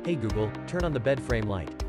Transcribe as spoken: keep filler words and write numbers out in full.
Hey Google, turn on the bed frame light.